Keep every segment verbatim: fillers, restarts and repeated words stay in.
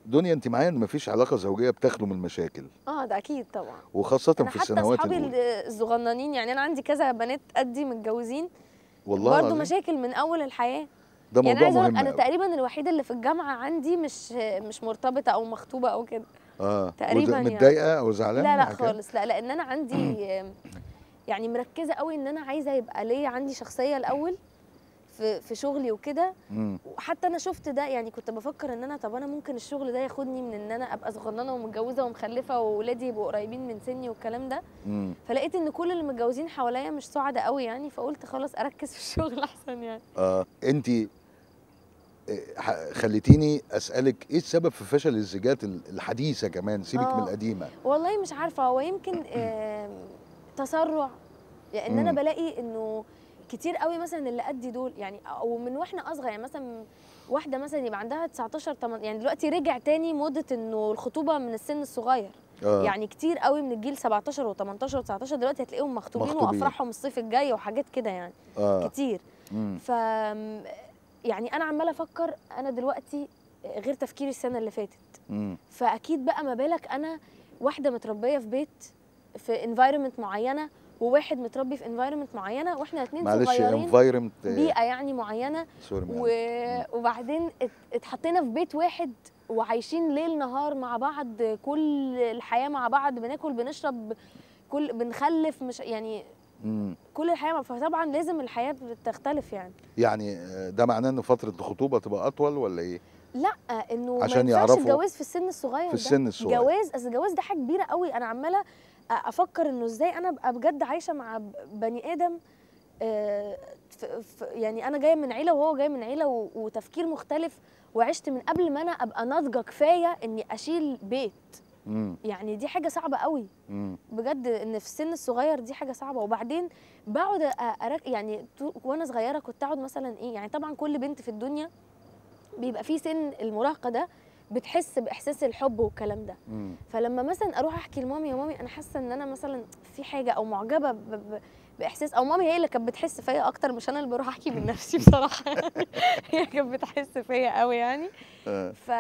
دنيا انت معايا ان مفيش علاقه زوجيه بتخلو من المشاكل. اه ده اكيد طبعا. وخاصه انا في حتى السنوات اصحابي الاولى. الصغننين، يعني انا عندي كذا بنات قدي متجوزين والله برضو العظيم مشاكل من اول الحياه. ده يعني انا موضوع عايزه اقول لك مهم انا قوي. تقريبا الوحيده اللي في الجامعه عندي مش مش مرتبطه او مخطوبه او كده. اه تقريبا يعني. متضايقه او زعلانه لا من لا الحكايه؟ خالص، لا لان انا عندي يعني مركزه قوي ان انا عايزه يبقى ليا عندي شخصيه الاول في في شغلي وكده. امم وحتى انا شفت ده، يعني كنت بفكر ان انا طب انا ممكن الشغل ده ياخدني من ان انا ابقى صغننه ومتجوزه ومخلفه واولادي يبقوا قريبين من سني والكلام ده. امم فلقيت ان كل اللي متجوزين حواليا مش سعداء قوي يعني، فقلت خلاص اركز في الشغل احسن يعني. اه انت خليتيني اسالك ايه السبب في فشل الزيجات الحديثه، كمان سيبك من اه القديمه. والله مش عارفه، هو يمكن آم، تسرع. لان انا امم بلاقي انه كتير قوي مثلا اللي قدي دول يعني، او من واحنا اصغر يعني مثلا واحده مثلا يبقى عندها تسعتاشر تمنتاشر، يعني دلوقتي رجع تاني موضه انه الخطوبه من السن الصغير. اه يعني كتير قوي من الجيل سبعتاشر و18 و19 دلوقتي هتلاقيهم مخطوبين مخطوبين. وافراحهم الصيف الجاي وحاجات كده يعني. اه كتير. امم ف يعني انا عماله افكر انا دلوقتي غير تفكيري السنه اللي فاتت. امم فاكيد بقى ما بالك انا واحده متربيه في بيت في انفايرمنت معينه، وواحد متربي في انفايرمنت معينه، واحنا الاثنين معلش صغيرين انفايرمنت. بيئه يعني معينه. سوري و... معلش. وبعدين ات- اتحطينا في بيت واحد وعايشين ليل نهار مع بعض، كل الحياه مع بعض، بناكل بنشرب، كل بنخلف، مش يعني امم كل الحياه. فطبعا لازم الحياه بتختلف يعني. يعني آه، ده معناه ان فتره الخطوبه تبقى اطول ولا ايه؟ لا انه ما عشان ينفعش يعرفوا الجواز في السن في الصغير ده. السن الصغير. جواز، اصل الجواز ده حاجه كبيره قوي. انا عماله افكر انه ازاي انا ابقى بجد عايشه مع بني ادم آه، ف- ف- يعني انا جايه من عيله وهو جاي من عيله و- وتفكير مختلف، وعشت من قبل ما انا ابقى ناضجه كفايه اني اشيل بيت. امم يعني دي حاجه صعبه قوي امم بجد، ان في السن الصغير دي حاجه صعبه. وبعدين بقعد أ- أرك يعني طو- وانا صغيره كنت اقعد مثلا ايه، يعني طبعا كل بنت في الدنيا بيبقى في سن المراهقه ده بتحس باحساس الحب والكلام ده. امم فلما مثلا اروح احكي لمامي يا مامي انا حاسه ان انا مثلا في حاجه او معجبه ب... ب... باحساس، او مامي هي اللي كانت بتحس فيا اكتر، مش انا اللي بروح احكي من نفسي بصراحه يعني. هي كانت بتحس فيا قوي يعني. آه. ف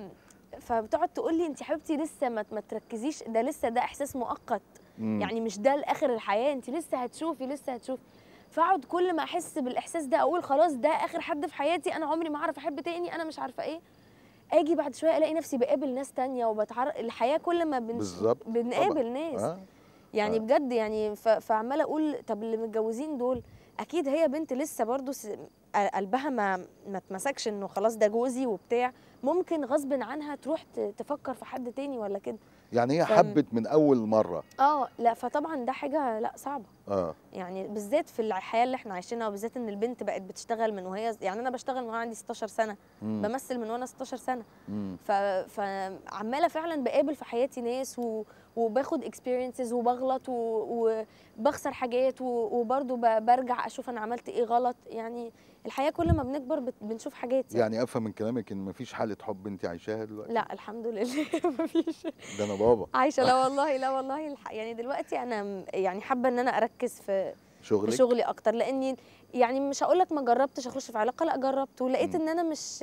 فبتقعد تقول لي انت حبيبتي لسه ما, ما تركزيش، ده لسه ده احساس مؤقت، امم يعني مش ده لاخر الحياه، انت لسه هتشوفي لسه هتشوفي. فاقعد كل ما احس بالاحساس ده اقول خلاص ده اخر حد في حياتي، انا عمري ما هعرف احب تاني، انا مش عارفه ايه. اجي بعد شويه الاقي نفسي بقابل ناس تانية وبتعرف الحياه كل ما بنش... بالظبط. طبعا. بنقابل ناس. اه يعني اه بجد يعني ف... فعماله اقول طب اللي متجوزين دول اكيد هي بنت لسه برضو س... قلبها ما ما اتمسكش انه خلاص ده جوزي وبتاع، ممكن غصب عنها تروح ت... تفكر في حد تاني ولا كده. يعني هي ف حبت من اول مره. اه لا فطبعا ده حاجه لا صعبه. اه يعني بالذات في الحياه اللي احنا عايشينها، وبالذات ان البنت بقت بتشتغل من وهي، يعني انا بشتغل من وانا عندي ستاشر سنه، امم بمثل من وانا ستاشر سنه. امم ف... فعماله فعلا بقابل في حياتي ناس و... وباخد اكسبيرينسز وبغلط و... وبخسر حاجات و... وبرضه ب... برجع اشوف انا عملت ايه غلط. يعني الحياه كل ما بنكبر بت... بنشوف حاجات يعني. يعني افهم من كلامك ان مفيش حاله حب انت عايشاها دلوقتي؟ لا الحمد لله مفيش. ده انا بابا. عايشه لا والله لا والله الح... يعني دلوقتي انا م- يعني حابه ان انا اركز في في شغلك. شغلي اكتر، لاني يعني مش هقول لك ما جربتش اخش في علاقه، لا جربت ولقيت امم ان انا مش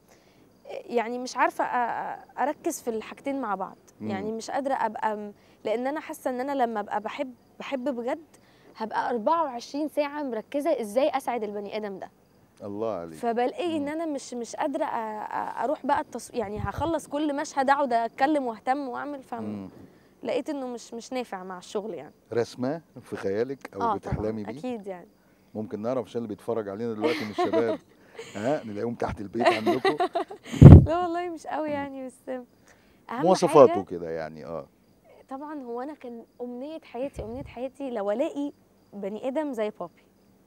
يعني مش عارفه أ- أ- اركز في الحاجتين مع بعض. امم يعني مش قادره ابقى م- لان انا حاسه ان انا لما ابقى بحب بحب بجد هبقى اربعة وعشرين ساعه مركزه ازاي اسعد البني ادم ده. الله عليك. فبلاقي ان امم انا مش مش قادره أ- أ- اروح بقى التص... يعني هخلص كل مشهد اقعد اتكلم واهتم واعمل، امم فلقيت انه مش مش نافع مع الشغل يعني. رسمه في خيالك او اه طبعا بتحلمي بيه؟ اكيد يعني. ممكن نعرف عشان اللي بيتفرج علينا دلوقتي من الشباب؟ ها نلاقيهم تحت البيت عندكم؟ لا والله مش قوي مم. يعني، بس اهم مواصفاته حاجه كده يعني. اه طبعا هو انا كان امنيه حياتي امنيه حياتي لو الاقي بني ادم زي بابي.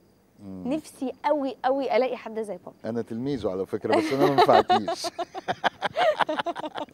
مم. نفسي قوي قوي الاقي حد زي بابي. انا تلميذه على فكره، بس انا ما ينفعكيش.